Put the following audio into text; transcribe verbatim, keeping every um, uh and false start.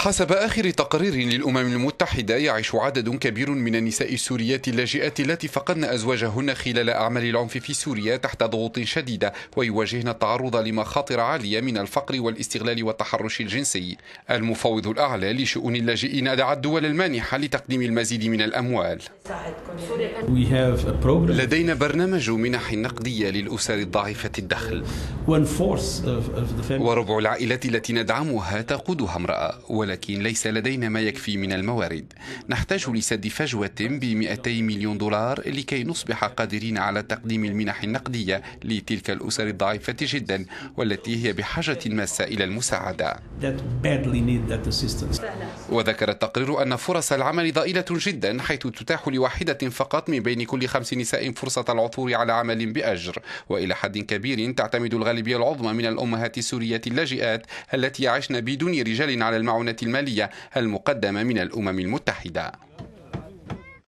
حسب آخر تقرير للأمم المتحدة، يعيش عدد كبير من النساء السوريات اللاجئات التي فقدن أزواجهن خلال أعمال العنف في سوريا تحت ضغوط شديدة، ويواجهن التعرض لمخاطر عالية من الفقر والاستغلال والتحرش الجنسي. المفوض الأعلى لشؤون اللاجئين دعا الدول المانحة لتقديم المزيد من الأموال. لدينا برنامج منح نقدية للأسر الضعيفة الدخل، وربع العائلات التي ندعمها تقودها امرأة، ولكن ليس لدينا ما يكفي من الموارد. نحتاج لسد فجوة بمئتي مليون دولار لكي نصبح قادرين على تقديم المنح النقدية لتلك الأسر الضعيفة جدا، والتي هي بحاجة ماسة إلى المساعدة. وذكر التقرير أن فرص العمل ضئيلة جدا، حيث تتاح لواحدة فقط من بين كل خمس نساء فرصة العثور على عمل بأجر، وإلى حد كبير تعتمد الغالبية العظمى من الأمهات السوريات اللاجئات التي يعيشن بدون رجال على المعونة المالية المقدمة من الأمم المتحدة.